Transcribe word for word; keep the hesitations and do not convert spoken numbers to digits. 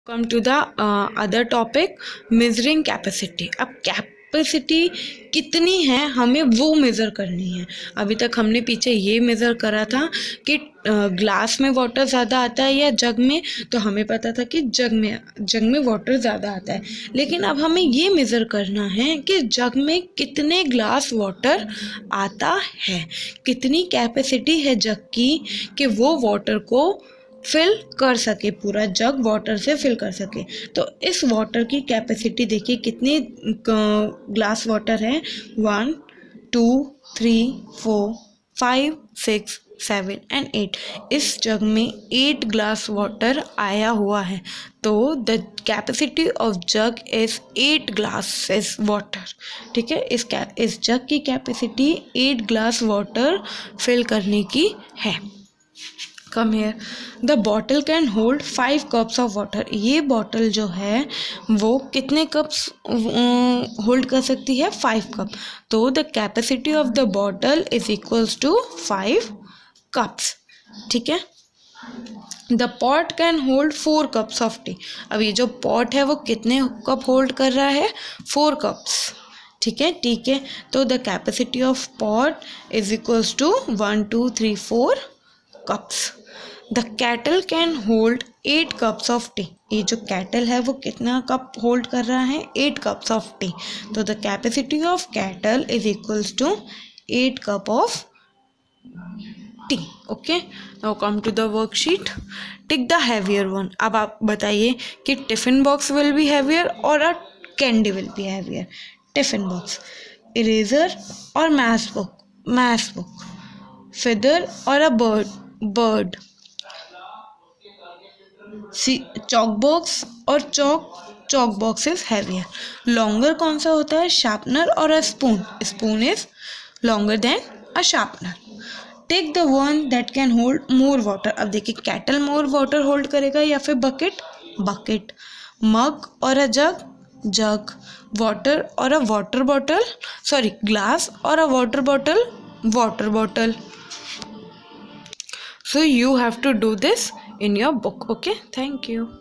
Come to the other topic, measuring capacity. अब capacity कितनी है हमें वो मेज़र करनी है। अभी तक हमने पीछे ये मेज़र करा था कि ग्लास में वाटर ज़्यादा आता है या जग में, तो हमें पता था कि जग में जग में वाटर ज़्यादा आता है। लेकिन अब हमें ये मेज़र करना है कि जग में कितने ग्लास वाटर आता है, कितनी कैपेसिटी है जग की कि वो वाटर को फिल कर सके, पूरा जग वाटर से फिल कर सके। तो इस वाटर की कैपेसिटी देखिए कितनी ग्लास वाटर है, one two three four five six seven and eight. इस जग में एट ग्लास वाटर आया हुआ है, तो the capacity of jug is eight glasses water. ठीक है, इस इस जग की capacity eight glass water fill करने की है। Come here, the bottle can hold five cups of water. ये बॉटल जो है वो कितने कप्स होल्ड कर सकती है, फाइव कप। तो the capacity of the bottle is equals to five cups. ठीक है, the pot can hold four cups of T. अब ये जो पॉट है वो कितने कप होल्ड कर रहा है, फोर कप्स। ठीक है, ठीक है, तो the capacity of pot is equals to one two three four cups. The kettle can hold eight cups of tea. ये जो कैटल है वो कितना कप होल्ड कर रहा है, एट कप्स ऑफ टी। तो the capacity of kettle is equals to eight cup of tea. Okay, now come to the worksheet, tick the heavier one. अब आप बताइए कि tiffin box will be heavier और a candy will be heavier. Tiffin box, eraser और maths book, maths book, feather और a bird, bird, chalk box और chalk, chalk box is heavier. Longer कौन सा होता है, शार्पनर और a spoon, spoon is longer than a sharpener. Take the one that can hold more water. अब देखिए cattle more water hold करेगा या फिर बकेट, बकेट। मग और अ जग, जग। वाटर और a water bottle, sorry glass और a water bottle, water bottle. So you have to do this in your book. Okay, thank you.